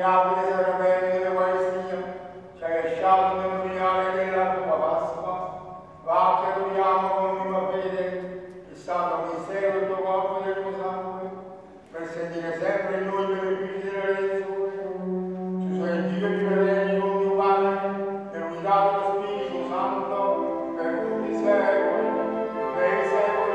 l'ineffabile sacramento dell'Eucaristia, ci hai lasciato memoriale della tua Pasqua, va che adoriamo con viva fede il santo mistero del tuo corpo e del tuo sangue, per sentire sempre in noi i benefici della redenzione. Ci sono Dio e fratelli con Dio Padre, nell'unità dello Spirito Santo, per tutti i secoli, per i secoli.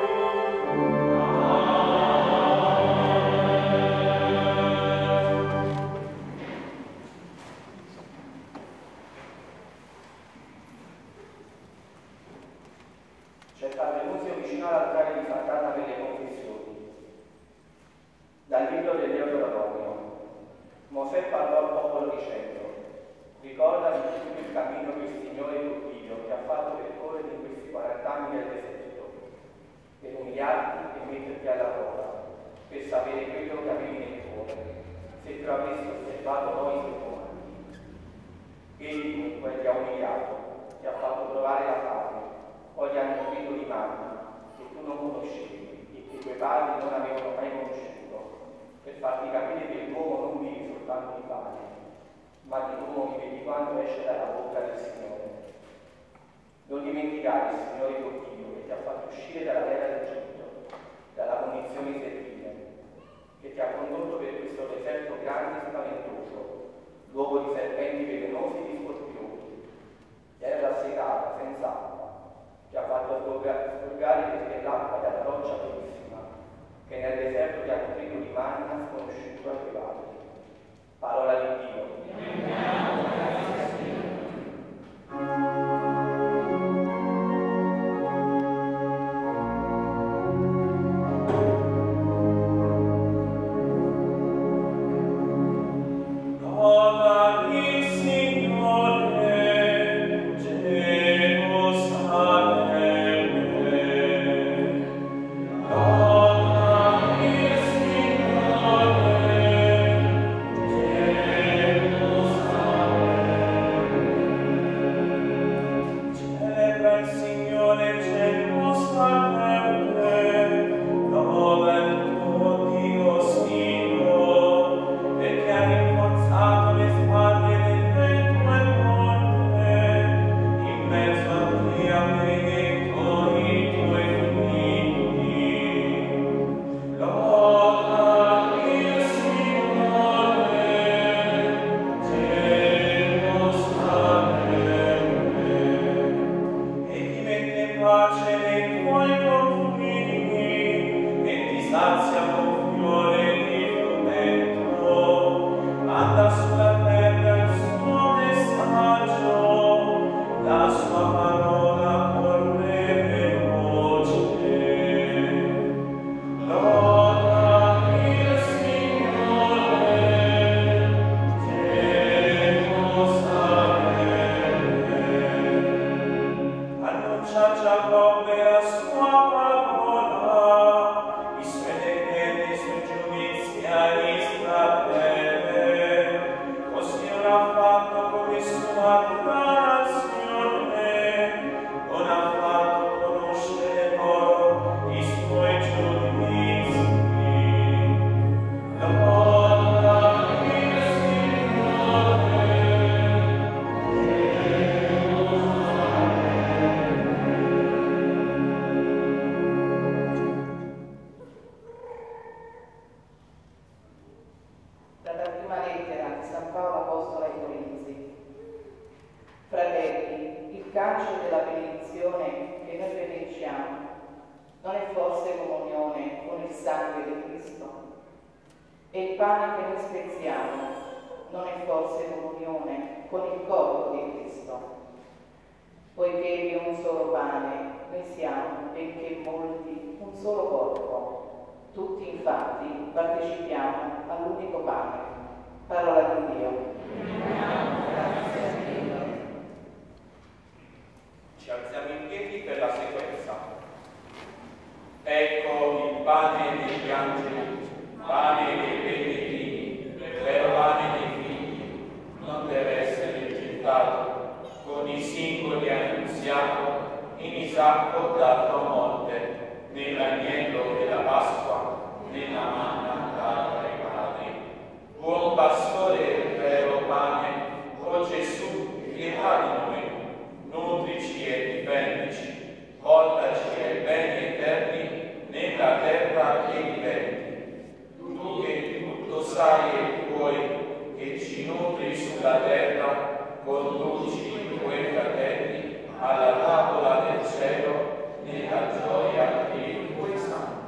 C'è Padre Nunzio vicino all'altare di Sant'Anna per le confessioni. Dal libro del Deuteronomio. Mosè parlò al popolo dicendo: ricorda di tutto il cammino che il Signore tuo Dio ti ha fatto percorrere in questi 40 anni nel deserto, per umiliarti e metterti alla prova, per sapere quello che avevi nel cuore, se tu avessi osservato poi i suoi comandi. Egli dunque ti ha umiliato, ti ha fatto provare la fame, poi ti ha nutrito di manna che tu non conoscevi e che i tuoi padri non avevano mai conosciuto, per farti capire che l'uomo non vive soltanto di pane, ma che l'uomo vive di quanto esce dalla bocca del Signore. Non dimenticare il Signore tuo Dio che ti ha fatto uscire dalla terra d'Egitto, dalla condizione servile, che ti ha condotto per questo deserto grande e spaventoso, luogo di serpenti velenosi e di scorpioni, terra assetata, senza acqua, che ha fatto sgorgare per te l'acqua dalla roccia purissima, che nel deserto ti ha nutrito di manna sconosciuto ai tuoi padri. Parola di Dio. Buon pastore sulla terra, conduci i tuoi fratelli alla tavola del cielo, nella gioia dei tuoi santi.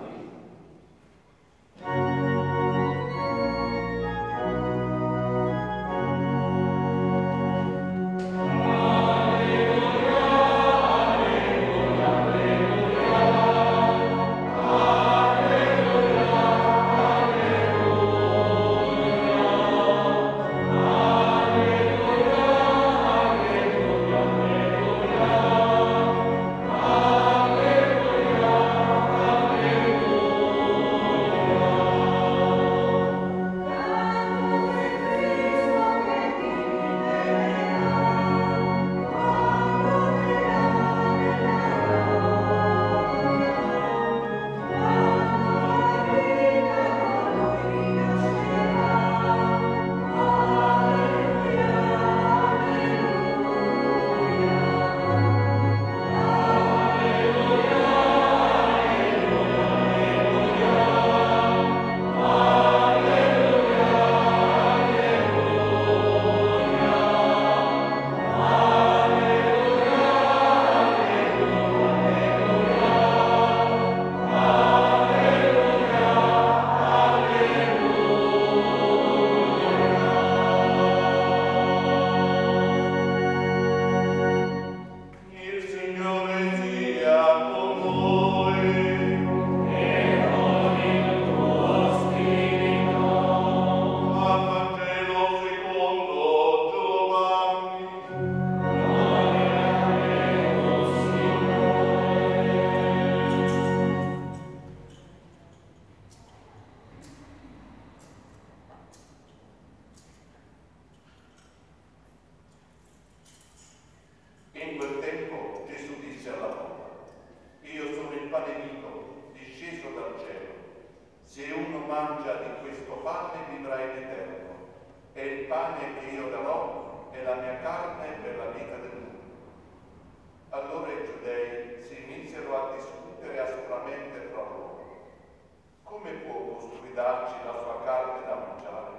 In quel tempo Gesù disse alla folla: io sono il pane vivo disceso dal cielo. Se uno mangia di questo pane vivrà in eterno, e il pane che io darò è la mia carne per la vita del mondo. Allora i giudei si misero a discutere aspramente tra loro. Come può costui darci la sua carne da mangiare?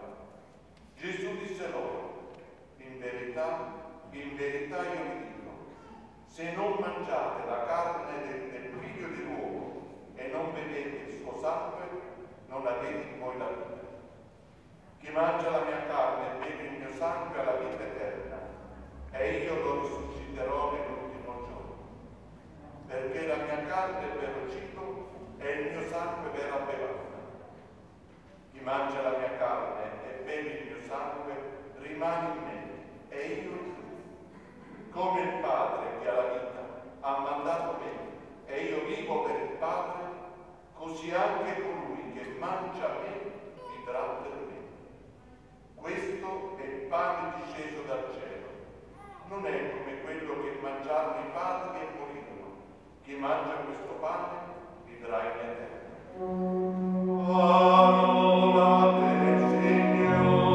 Gesù disse loro: in verità io vi dico, se non mangiate la carne del figlio di l'uomo e non bevete il suo sangue, non avete in voi la vita. Chi mangia la mia carne e beve il mio sangue ha la vita eterna, e io lo risusciterò nell'ultimo giorno. Perché la mia carne è vero cibo e il mio sangue vera bevanda. Chi mangia la mia carne e beve il mio sangue rimane in me, e io in lui. Come il Padre che ha la vita ha mandato me, e io vivo per il Padre, così anche colui che mangia me vivrà per me. Questo è il pane disceso dal cielo. Non è come quello che mangiarono i padri e morirono. Chi mangia questo pane vivrà in eterno. Parola del Signore.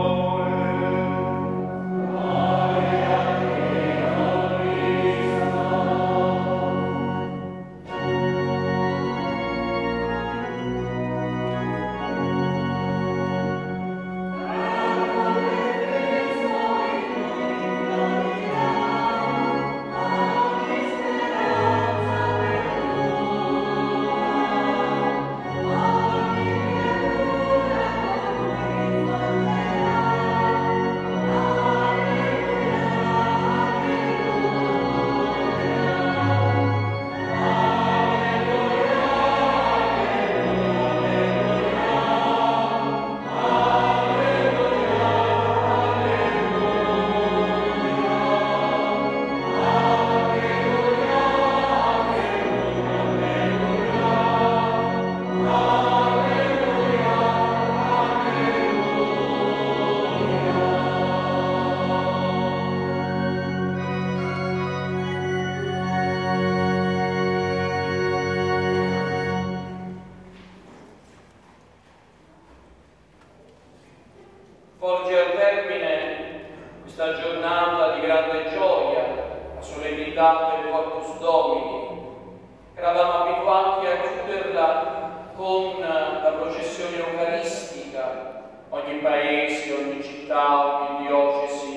Volge al termine questa giornata di grande gioia, la solennità del Corpus Domini. Eravamo abituati a chiuderla con la processione eucaristica. Ogni paese, ogni città, ogni diocesi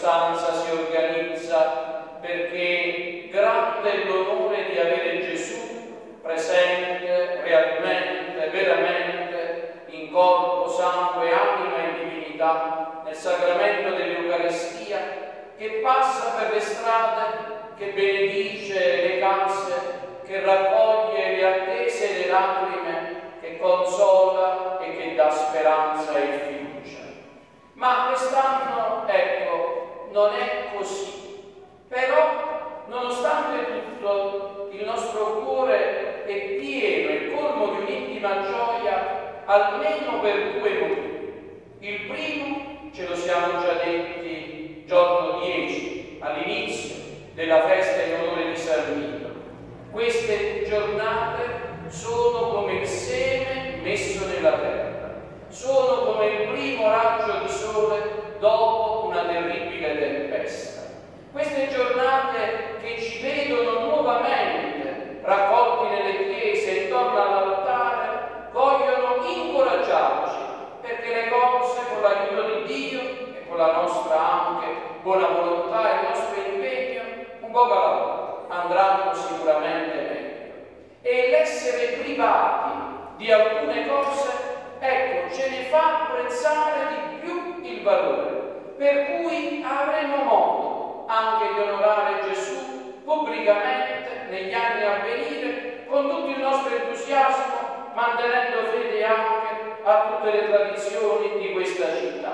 circostanza si organizza, perché grande è l'onore di avere Gesù presente, realmente, veramente, in corpo, sangue, anima e divinità, nel sacramento dell'Eucaristia, che passa per le strade, che benedice le case, che raccoglie le attese e le lacrime, che consola e che dà speranza e fiducia. Ma quest'anno, ecco, non è così. Però, nonostante tutto, il nostro cuore è pieno e colmo di un'intima gioia, almeno per due motivi. Il primo, ce lo siamo già detti giorno 10, all'inizio della festa in onore di San Vito. Queste giornate sono come il seme messo nella terra, sono come il primo raggio di sole dopo una terribile tempesta. Queste giornate che ci vedono nuovamente raccolti nelle chiese intorno all'altare vogliono incoraggiarci, perché le cose, con l'aiuto di Dio e con la nostra anche buona volontà e il nostro impegno, un po' alla volta andranno sicuramente meglio. E l'essere privati di alcune cose, ecco, ce ne fa apprezzare di più il valore, per cui avremo modo anche di onorare Gesù pubblicamente negli anni a venire con tutto il nostro entusiasmo, mantenendo fede anche a tutte le tradizioni di questa città.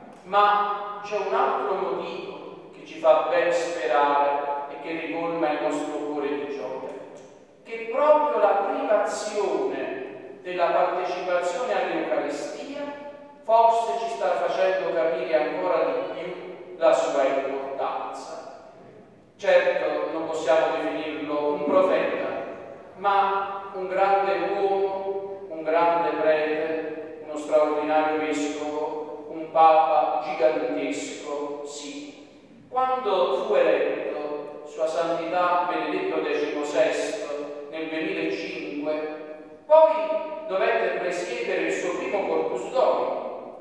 Ma c'è un altro motivo che ci fa ben sperare e che ricolma il nostro cuore di gioia, che proprio la privazione della partecipazione all'Eucaristia forse ci sta facendo capire ancora di più la sua importanza. Certo, non possiamo definirlo un profeta, ma un grande uomo, un grande prete, uno straordinario vescovo, un papa gigantesco, sì. Quando fu eletto Sua Santità Benedetto XVI nel 2005, poi dovette presiedere il suo primo Corpus Domini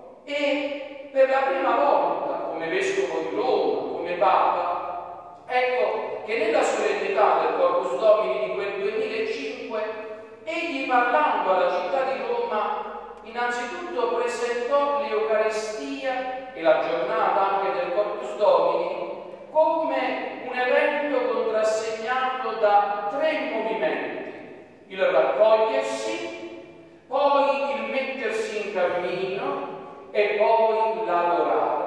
e per la prima volta come Vescovo di Roma, come Papa, ecco che nella solennità del Corpus Domini di quel 2005 egli, parlando alla città di Roma, innanzitutto presentò l'Eucaristia e la giornata anche del Corpus Domini come un evento contrassegnato da tre movimenti: il raccogliersi, poi il mettersi in cammino e poi l'adorare.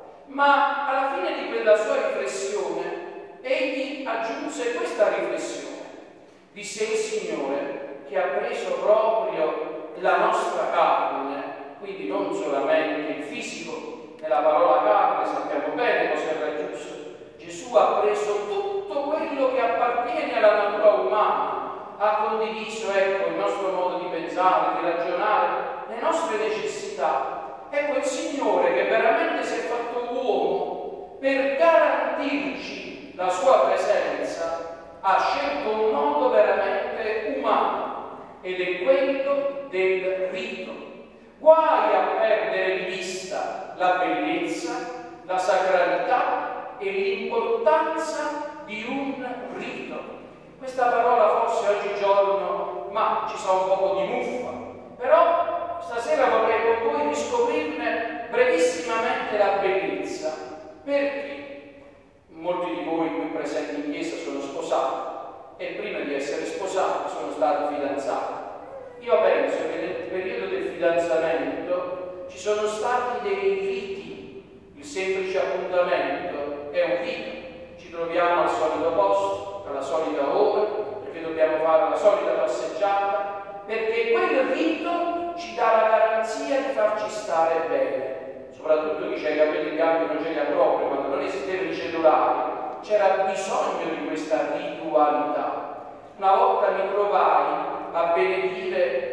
Ma alla fine di quella sua riflessione egli aggiunse questa riflessione: disse il Signore che ha preso proprio la nostra carne, quindi non solamente il fisico, nella parola carne sappiamo bene cosa era giusto. Gesù ha preso tutto quello che appartiene alla natura umana, ha condiviso, ecco, il nostro modo di pensare, di ragionare, le nostre necessità. Ecco il Signore che veramente si è fatto uomo per garantirci la sua presenza, ha scelto un modo veramente umano, ed è quello del rito. Guai a perdere di vista la bellezza, la sacralità e l'importanza di un rito. Questa parola forse oggigiorno, ma ci sa un poco di muffa, però stasera vorrei con voi riscoprirne brevissimamente la bellezza. Perché molti di voi qui presenti in chiesa sono sposati e prima di essere sposati sono stati fidanzati. Io penso che nel periodo del fidanzamento ci sono stati dei riti. Il semplice appuntamento è un rito. Ci troviamo al solito posto, alla solita ora, perché dobbiamo fare la solita passeggiata, perché quel rito ci dà la garanzia di farci stare bene. Soprattutto chi c'ha i capelli bianchi non ce li ha proprio, quando non esistevano i cellulari, c'era bisogno di questa ritualità. Una volta mi trovai a benedire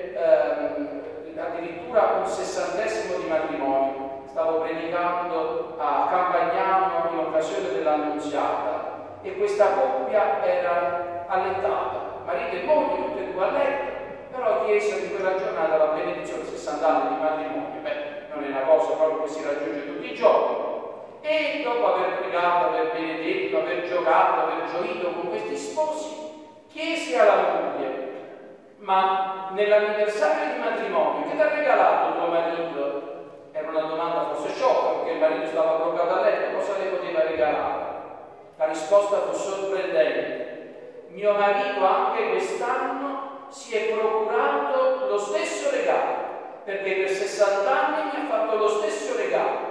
addirittura un 60° di matrimonio. Stavo predicando a Campagnano in occasione dell'Annunziata e questa coppia era allettata, marito e moglie, tutte e due a letto, però chiesero in quella giornata la benedizione, 60 anni di matrimonio. Beh, non è una cosa proprio che si raggiunge tutti i giorni. e dopo aver pregato, aver benedetto, aver giocato, aver gioito con questi sposi, chiese alla moglie: ma nell'anniversario di matrimonio che ti ha regalato tuo marito? Era una domanda forse sciocca, perché il marito stava bloccato a letto, cosa le poteva regalare? La risposta fu sorprendente: mio marito anche quest'anno si è procurato lo stesso regalo, perché per 60 anni mi ha fatto lo stesso regalo.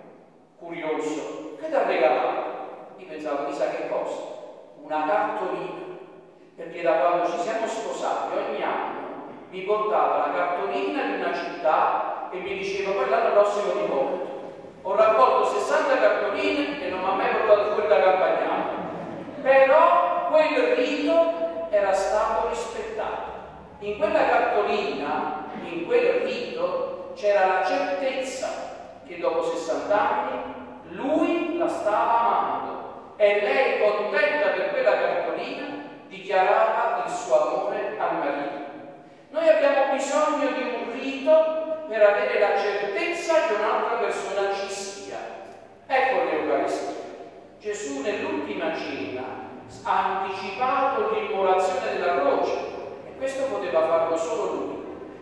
Curioso, che ti ha regalato? Io pensavo, chissà che cosa? Una cartolina, perché da quando ci siamo sposati ogni anno mi portava la cartolina di una città e mi diceva: poi l'anno prossimo ti porto. Ho raccolto 60 cartoline e non mi ha mai portato fuori da Campagnano, però quel rito era stato rispettato. In quella cartolina, in quel rito, c'era la certezza che dopo 60 anni lui la stava amando e lei, contenta per quella cartolina, dichiarava il suo amore al marito. Noi abbiamo bisogno di un rito per avere la certezza che un'altra persona ci sia. Ecco l'Eucaristia. Gesù nell'ultima cena ha anticipato l'immolazione della croce e questo poteva farlo solo lui.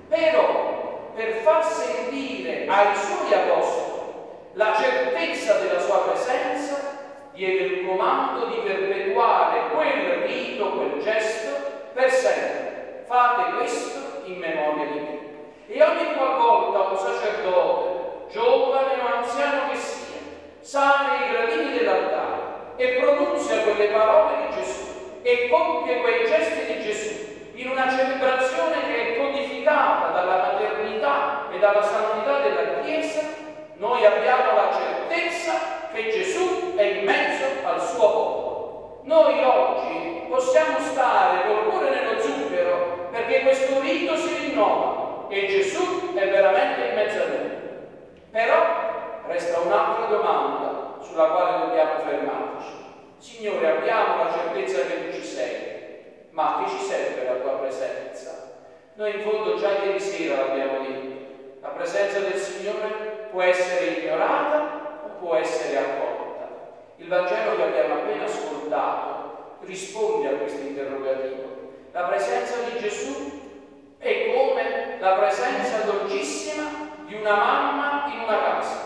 Però per far sentire ai suoi apostoli la certezza della sua presenza, diede il comando di perpetuare quel rito, quel gesto per sempre. Fate questo in memoria di me. E ogni qualvolta un sacerdote, giovane o anziano che sia, sale ai gradini dell'altare e pronunzia quelle parole di Gesù e compie quei gesti di Gesù in una celebrazione che è codificata dalla maternità e dalla santità della Chiesa, noi abbiamo la certezza che Gesù è in mezzo al suo popolo. Noi oggi possiamo stare col cuore nello zucchero perché questo rito si rinnova e Gesù è veramente in mezzo a noi. Però resta un'altra domanda sulla quale dobbiamo fermarci. Signore, abbiamo la certezza che tu ci sei, ma a che ci serve la tua presenza? Noi in fondo già ieri sera l'abbiamo detto, la presenza del Signore può essere ignorata o può essere accolta. Il Vangelo che abbiamo appena ascoltato risponde a questo interrogativo. La presenza di Gesù è come la presenza dolcissima di una mamma in una casa.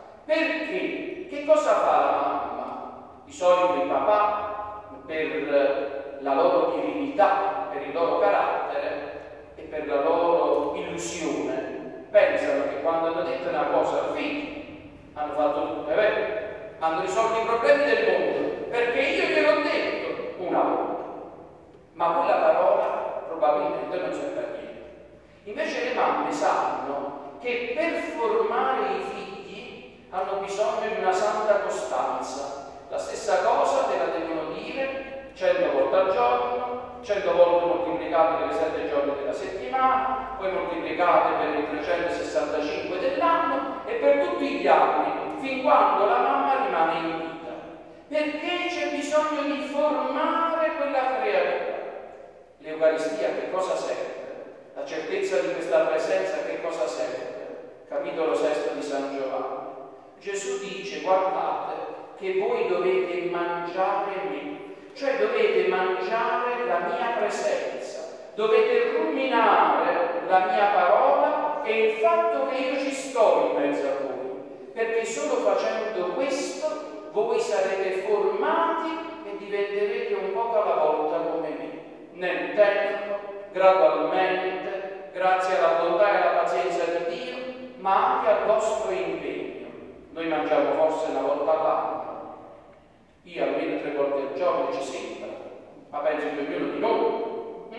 Perché? Che cosa fa la mamma? Di solito il papà, per la loro divinità, per il loro carattere e per la loro illusione, pensano che quando hanno detto una cosa al figlio hanno fatto tutto, è vero? Hanno risolto i problemi del mondo, perché io gliel'ho detto una volta. Ma quella parola probabilmente non serve a niente. Invece le mamme sanno che per formare i figli hanno bisogno di una santa costanza. La stessa cosa te la devono dire 100 volte al giorno, 100 volte moltiplicate per i 7 giorni della settimana, poi moltiplicate per i 365 dell'anno e per tutti gli anni, fin quando la mamma rimane in vita. Perché c'è bisogno di formare quella creatura. L'Eucaristia che cosa serve? La certezza di questa presenza che cosa serve? Capitolo 6 di San Giovanni. Gesù dice: guardate che voi dovete mangiare me, cioè dovete mangiare la mia presenza, dovete ruminare la mia parola e il fatto che io ci sto in mezzo a voi, perché solo facendo questo voi sarete formati e diventerete un poco alla volta come me, nel tempo, gradualmente, grazie alla bontà e alla pazienza di Dio, ma anche al vostro impegno. Noi mangiamo forse una volta all'anno, io almeno 3 volte al giorno ci sembra, ma penso che ognuno di noi.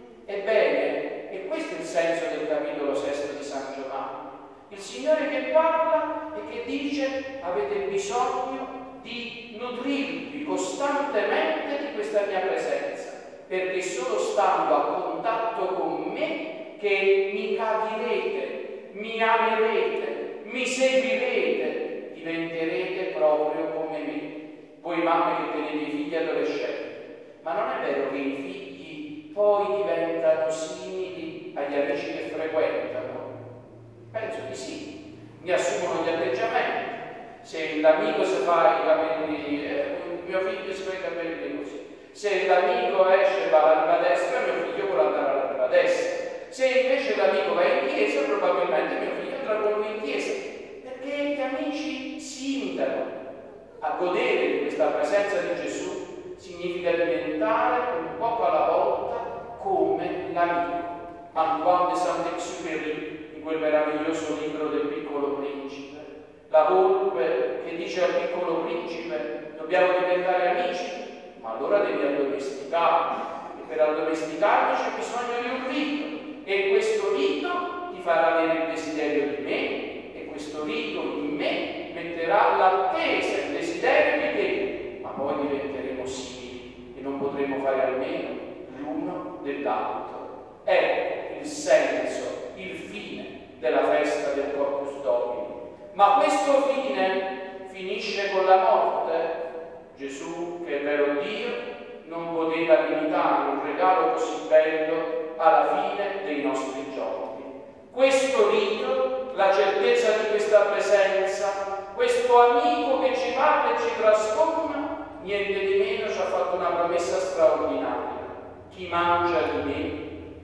Ebbene, e questo è il senso del capitolo 6 di San Giovanni. Il Signore che parla e che dice: avete bisogno di nutrirvi costantemente di questa mia presenza, perché solo stando a contatto con me che mi capirete, mi amerete, mi seguirete, diventerete proprio come me. Voi mamme che tenete i figli adolescenti, ma non è vero che i figli poi diventano simili agli amici che frequentano? Penso di sì, ne assumono gli atteggiamenti. Se l'amico si fa i capelli, mio figlio si fa i capelli così. Se l'amico esce va alla riva destra, mio figlio vuole andare alla riva destra. Se invece l'amico va in chiesa, probabilmente mio figlio andrà con lui in chiesa, perché gli amici si imitano. A godere di questa presenza di Gesù significa diventare un poco alla volta come l'amico. Antoine de Saint-Exupéry, in quel meraviglioso libro del Piccolo Principe, la volpe che dice al Piccolo Principe: dobbiamo diventare amici, ma allora devi addomesticarmi, e per addomesticarmi c'è bisogno di un rito, e questo rito ti farà avere il desiderio di me, e questo rito in me metterà l'attesa, il desiderio di te, ma poi diventeremo simili e non potremo fare almeno l'uno dell'altro. Ecco il senso, il fine della festa del Corpus Domini. Ma questo fine finisce con la morte. Gesù, che è vero Dio, non poteva limitare un regalo così bello alla fine dei nostri giorni. Questo rito, la certezza di questa presenza, questo amico che ci parla e ci trasforma, niente di meno ci ha fatto una promessa straordinaria: chi mangia di me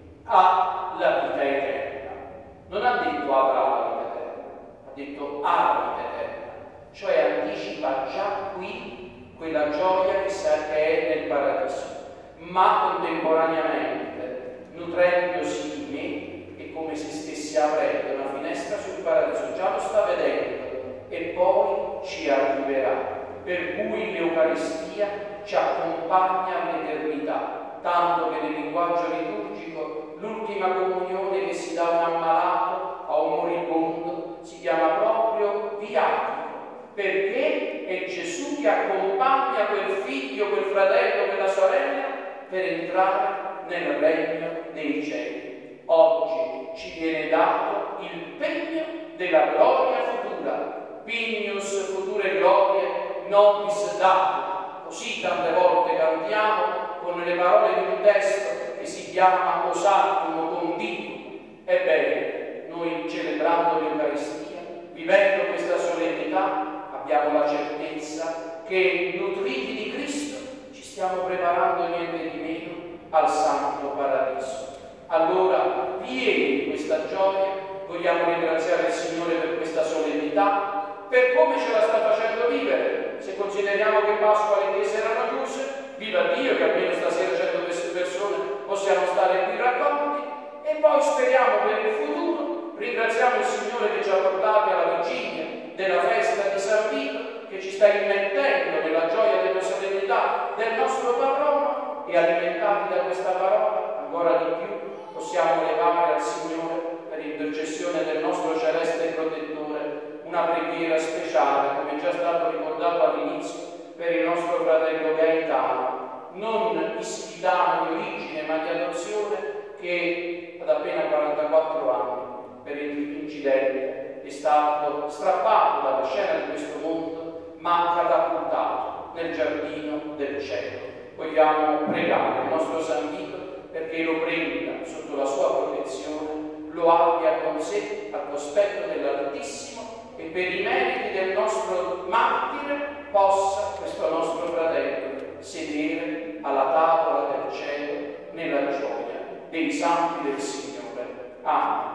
ha la vita eterna. Non ha detto avrà la vita eterna, ha detto ha la vita eterna, cioè anticipa già qui quella gioia che sa che è nel paradiso, ma contemporaneamente, nutrendosi di me, è come se stessi aprendo una finestra sul paradiso, già lo sta vedendo e poi ci arriverà. Per cui l'Eucaristia ci accompagna all'eternità, tanto che nel linguaggio liturgico l'ultima comunione che si dà a un ammalato, a un moribondo, si chiama proprio viatico, perché è Gesù che accompagna quel figlio, quel fratello, quella sorella per entrare nel regno dei cieli. Oggi ci viene dato il pegno della gloria futura, pignus future glorie nobis datum. Così tante volte cantiamo con le parole di un testo che si chiama Osatum Conditum. Ebbene, noi celebrando l'Eucaristia, vivendo questa solennità, abbiamo la certezza che, nutriti di Cristo, ci stiamo preparando niente di meno al Santo Paradiso. Allora, pieni di questa gioia, vogliamo ringraziare il Signore per questa solennità, per come ce la sta facendo vivere. Se consideriamo che Pasqua le chiese erano chiuse, viva Dio che almeno stasera 100 persone possiamo stare qui raccolti, e poi speriamo per il futuro. Ringraziamo il Signore che ci ha portati alla vigilia della festa di San Vito, che ci sta immettendo nella gioia della solennità del nostro patrono, e alimentati da questa parola ancora di più possiamo levare al Signore, per intercessione del nostro celeste protettore, una preghiera speciale, come è già stato ricordato all'inizio, per il nostro fratello Gaetano, non ispitano di origine ma di adozione, che ad appena 44 anni, per incidente, è stato strappato dalla scena di questo mondo, ma catapultato nel giardino del cielo. Vogliamo pregare il nostro San Vito perché lo prenda sotto la sua protezione, lo abbia con sé al cospetto dell'Altissimo, e per i meriti del nostro martire possa questo nostro fratello sedere alla tavola del cielo nella gioia dei santi del Signore. Amen.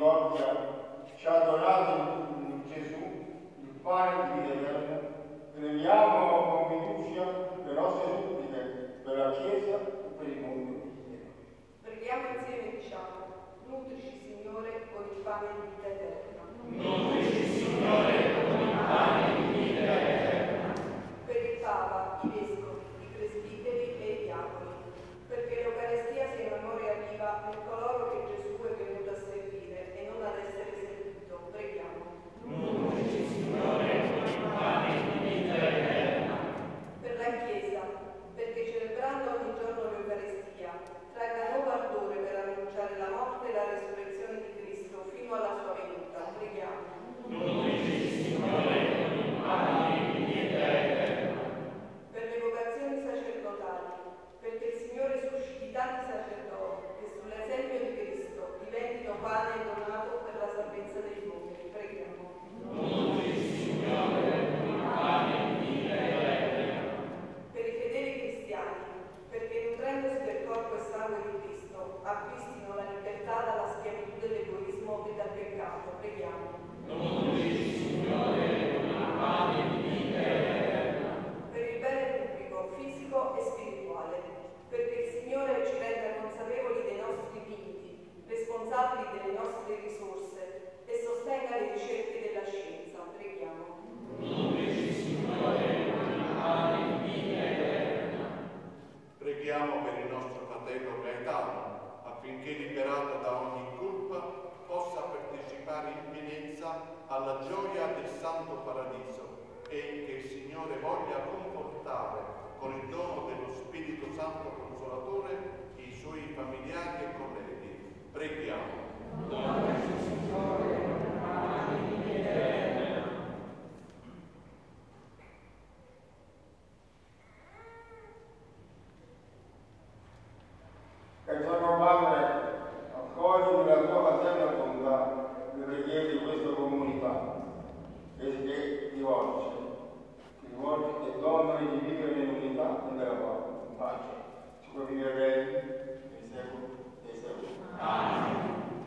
misericordia ci ha donato in Gesù il pane di vita eterna, preghiamo con fiducia le nostre suppliche per la Chiesa e per il mondo intero. Preghiamo insieme e diciamo: nutrici Signore con il pane di vita eterna. Nutrici Signore con il pane di vita eterna. Per il Papa, i vescovi, i presbiteri e i diaconi, perché l'Eucaristia sia memoria viva in coloro che Gesù è venuto a servire e non ad essere servito. Preghiamo. Nutrici Signore con il pane di vita eterna. Per la Chiesa, perché celebrando ogni giorno l'Eucaristia tragga nuovo ardore per annunciare la morte e la resurrezione di Cristo fino alla sua venuta. Preghiamo. Nutrici Signore con il pane di vita eterna. Per le vocazioni sacerdotali, perché il Signore susciti tanti sacerdoti che sull'esempio di Cristo diventino pane donato per la salvezza degli uomini. Preghiamo. Nutrici Signore con il pane di vita eterna. Per i fedeli cristiani, perché nutrendosi del corpo e sangue di Cristo acquistino la libertà dalla schiavitù dell'egoismo e dal peccato. Preghiamo. Nutrici Signore con il pane di vita eterna. Per il bene pubblico, fisico e spirituale, perché il Signore ci renda consapevoli dei nostri limiti, responsabili delle nostre risorse e sostenga le ricerche della scienza. Preghiamo. Nutrici Signore con il pane di vita eterna. Preghiamo per il nostro fratello Gaetano, affinché liberato da ogni colpa possa partecipare in pienezza alla gioia del Santo Paradiso e che il Signore voglia confortare con il dono dello Spirito Santo Consolatore i suoi familiari e colleghi. Preghiamo. Nutrici Signore con il pane di vita eterna. Eterno Padre, accogli nella tua paterna bontà le preghiere di questa comunità che ti rivolge e donami di vivere nell'unità e nella pace. Si può vivere bene nei secoli dei secoli. Amen.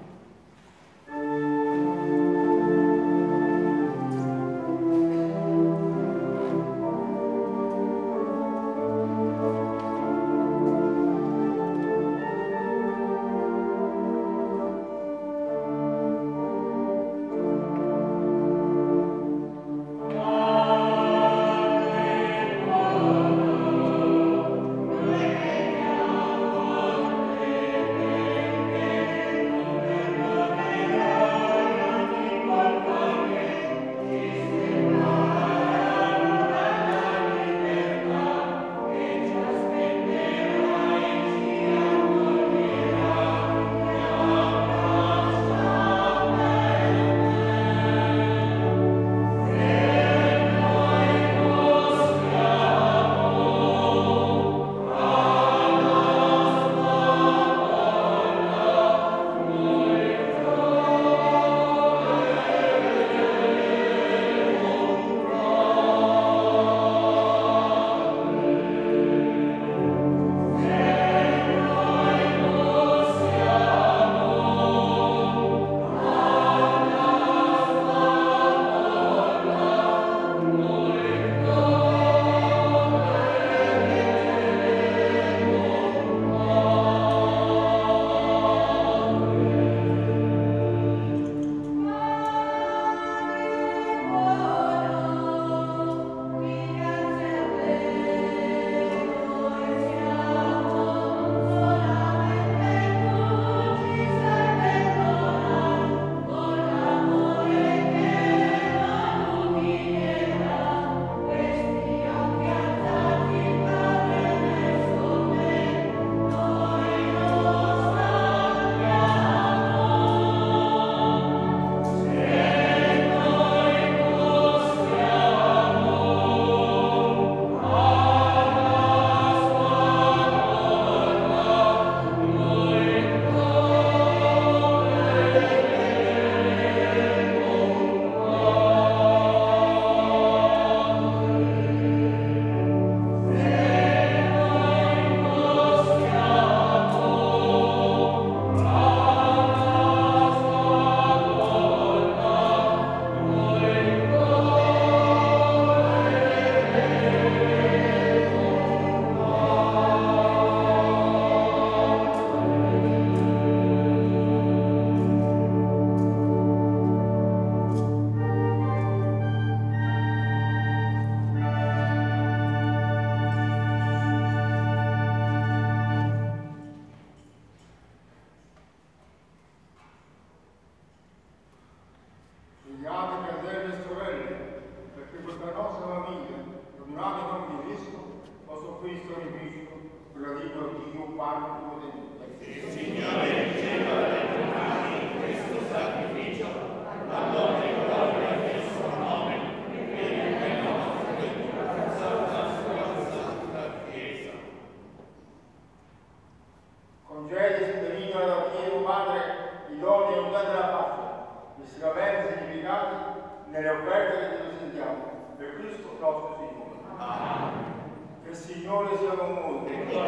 nelle offerte che ti presentiamo, per Cristo nostro Signore. Amen. Che il Signore sia con voi.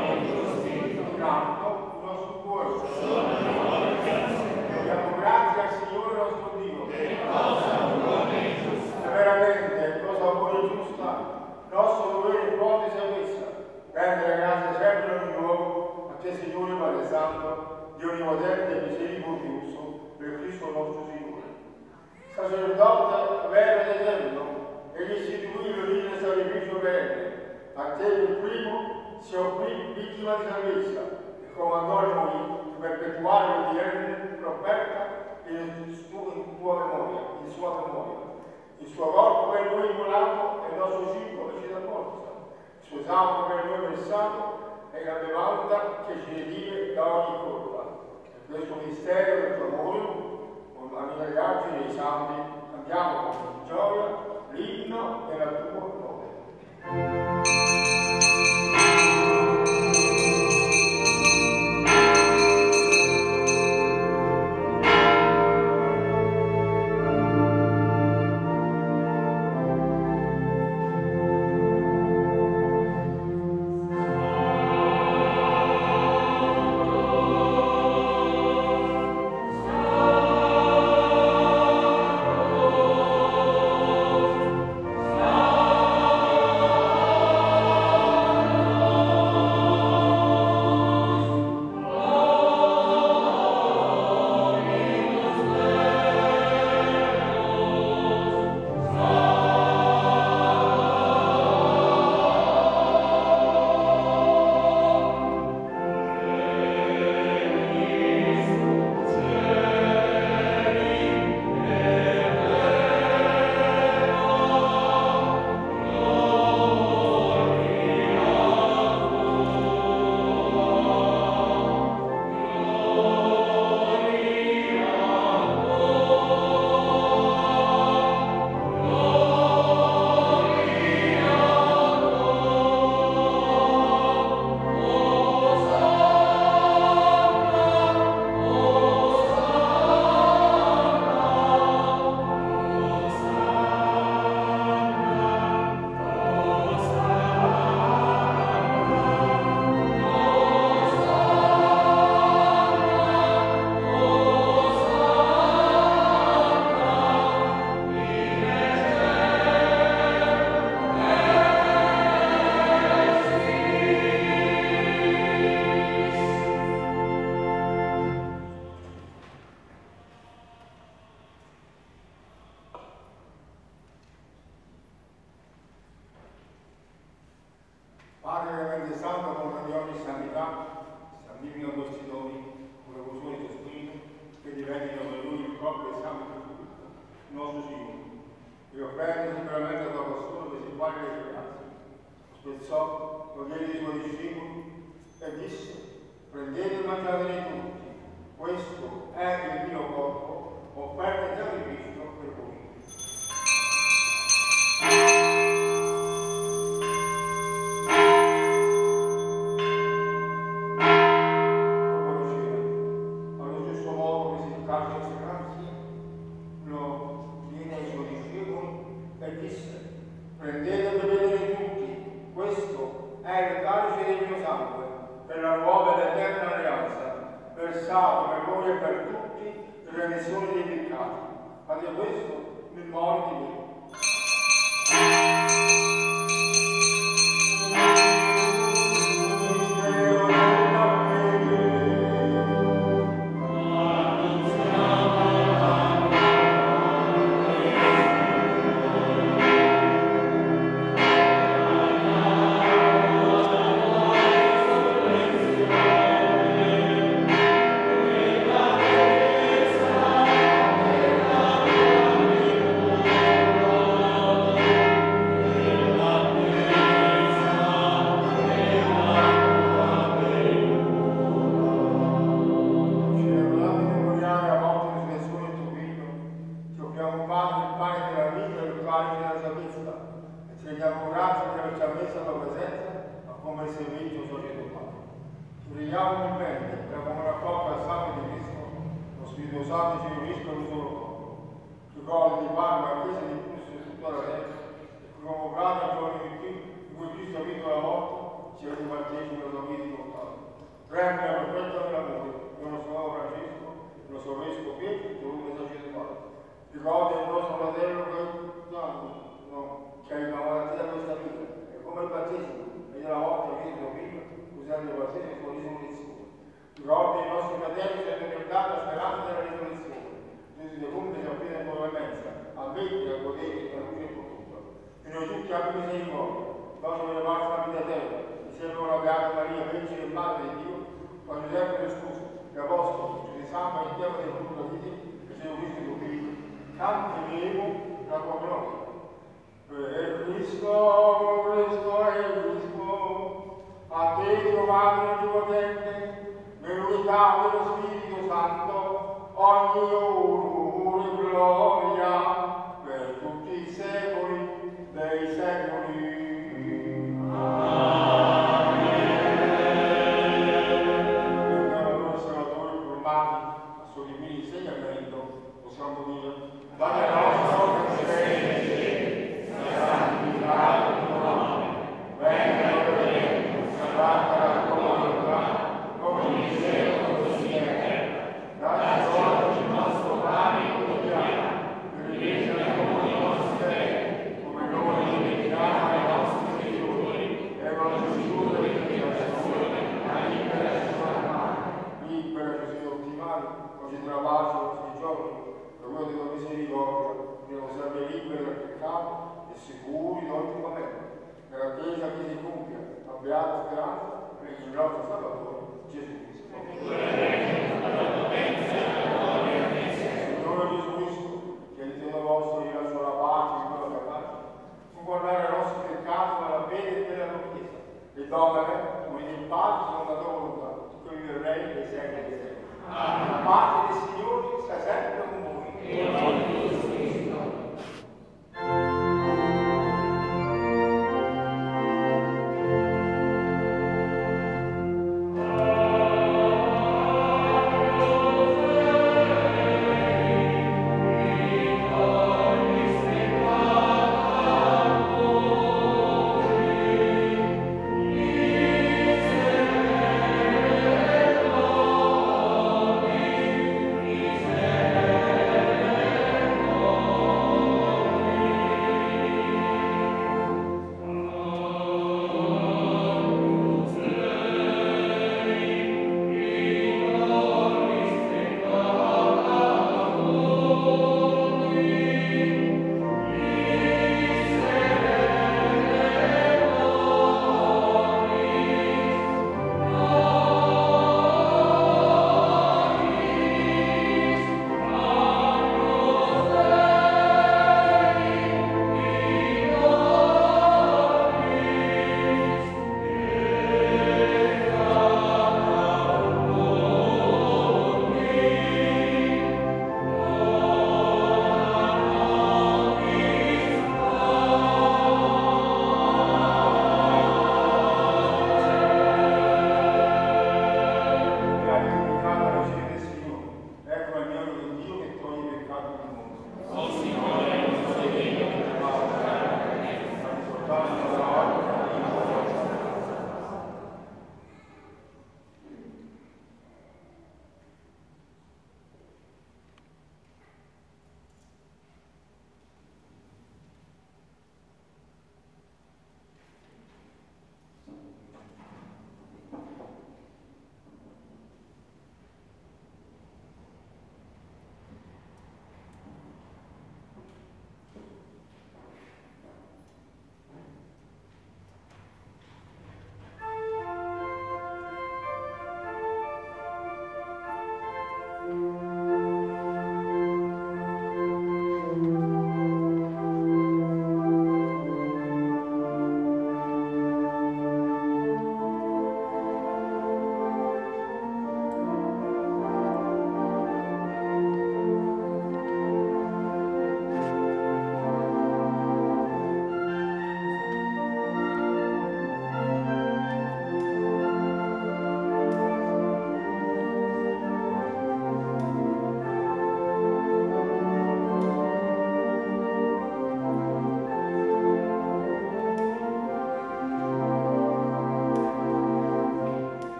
Canto il nostro cuore. Diamo grazie al Signore nostro Dio. Veramente, cosa buona e giusta, nostro dovere e proprio sia questa. Rendere grazie sempre ogni luogo a te, Signore Padre Santo, Dio onnipotente e misericordioso, per Cristo nostro Signore. Sacerdote vero ed eterno, egli istituì l'origine del sacrificio perenne. A te il primo si offrì vittima di salvezza e comandò a noi di perpetuare l'odierno profeta in sua memoria. Il suo corpo per noi immolato è il nostro cibo che ci dà forza. Il suo sangue per noi versato è la bevanda che ci redime da ogni colpa. E questo mistero del tuo amore, con la miraggiaggine dei santi, cantiamo con gioia l'inno della tua gloria. Padre veramente santo, con di ogni santità, santifica questi doni con la fusione del Spirito, che diventino per lui il corpo e il sangue di Cristo, nostro Signore. E offrendo sicuramente la tua persona per si quale le grazie. Spezzò, lo diede ai suoi discepoli e disse: prendete e mangiatene tutti, questo è il mio corpo, offerto in sacrificio per voi. Prendete e bevete tutti, questo è il calice del mio sangue, per la nuova ed eterna alleanza, versato per voi e per tutti per la redenzione dei peccati. Fate questo in memoria di me. Santo ci riuniscono in un solo corpo. Ricordi di Padre, la Chiesa di canteremo la tua gloria. Per Cristo, Cristo e Cristo, a te Giovanni Onnipotente, nell'unità dello Spirito Santo, ogni onore e gloria per tutti i secoli dei secoli. Possiamo dire, Padre nostro che sei in cielo, sia santificato il tuo nome, venga il tuo regno, sia fatta la tua volontà, come in cielo così in terra. Dacci oggi il nostro pane quotidiano, rimetti noi i nostri debiti, come noi rimettiamo ai nostri debitori, e non ci indurre in tentazione, ma liberaci dal male. Liberaci dagli ottimali, così della pace ogni giorno. Per voi della misericordia, che non siate liberi dal peccato e sicuri di ogni momento, nell'attesa che si compia la beata speranza per il nostro Salvatore Gesù Cristo. Signore Gesù Cristo, che il Dio vostro vi lascia la pace e quella capace, non guardare i nostri peccati ma la fede e della tua Chiesa, e domane, uniti in pace secondo la tua volontà, tu che vivi il Re dei secoli e dei secoli. La pace del Signore sia sempre con voi.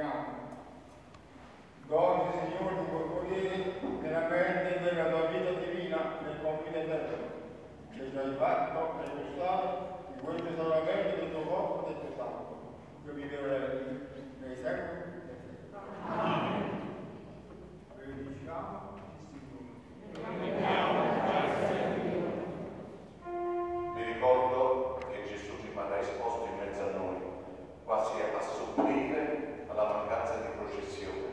preghiamo. Doni, Signore, di tuo potere, nella mente della tua vita divina, nel compito eterno, che ci hai fatto e gustato di questo salvamento del tuo corpo e del tuo sangue, che vivrei nei secoli. Amen. Benediciamo il Signore. Vi ricordo che Gesù rimarrà esposto in mezzo a noi, quasi a supplire alla mancanza di processione.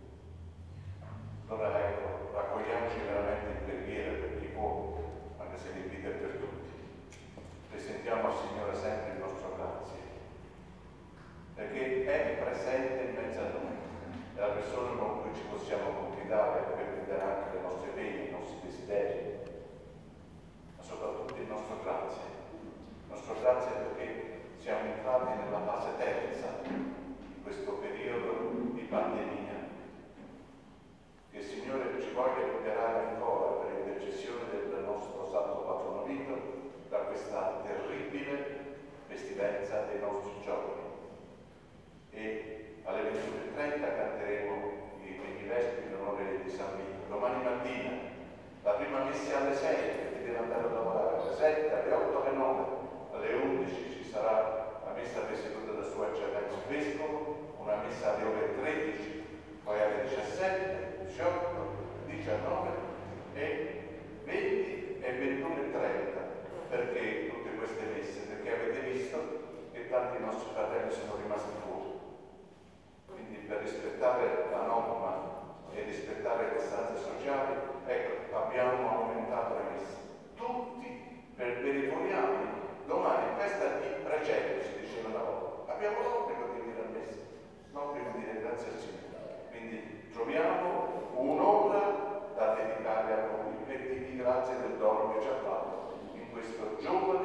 Allora ecco, raccogliamoci veramente in preghiera per chi può, anche se l'invito è per tutti. Presentiamo al Signore sempre il nostro grazie, perché è presente in mezzo a noi, è la persona con cui ci possiamo confidare per guidare anche le nostre pene, i nostri desideri, ma soprattutto il nostro grazie. Il nostro grazie perché siamo entrati nella fase terza di questo periodo di pandemia. Che il Signore ci voglia liberare ancora per intercessione del nostro Santo Patrono Vito da questa terribile pestilenza dei nostri giorni. E alle 21:30 canteremo i Vespri in onore di San Vito. Domani mattina la prima messa alle 6, per chi deve andare a lavorare, alle 7, alle 8, alle 9, alle 11 ci sarà la messa presieduta da Sua Eccellenza il Vescovo, una messa alle ore 13, poi alle 17, 18, 19 e 20 e 21:30. Perché tutte queste messe? Perché avete visto che tanti nostri fratelli sono rimasti fuori. Quindi per rispettare la norma e rispettare le distanze sociali, ecco, abbiamo aumentato le messe. Tutti per verifichiamo. Domani in festa di preceto, si diceva una volta. Abbiamo l'obbligo di dire a messa, l'obbligo di dire grazie al Signore. Quindi troviamo un'ora da dedicare a noi per dirgli grazie del dono che ci ha fatto in questo giorno